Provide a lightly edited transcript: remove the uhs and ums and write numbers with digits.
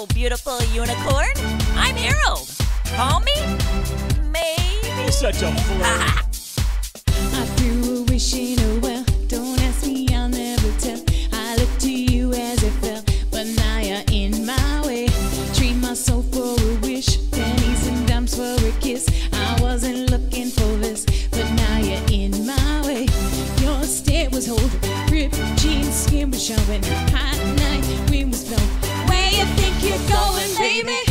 Hello, beautiful unicorn. I'm Harold. Call me? Maybe. You're such a flirt. I threw a wish in a well. Don't ask me, I'll never tell. I looked to you as it fell, but now you're in my way. Trade my soul for a wish, pennies and dimes for a kiss. I wasn't looking for this, but now you're in my way. Your stare was holding, ripped jeans, skin was showing. Hot night, wind was blowing. Where you think you're going, baby?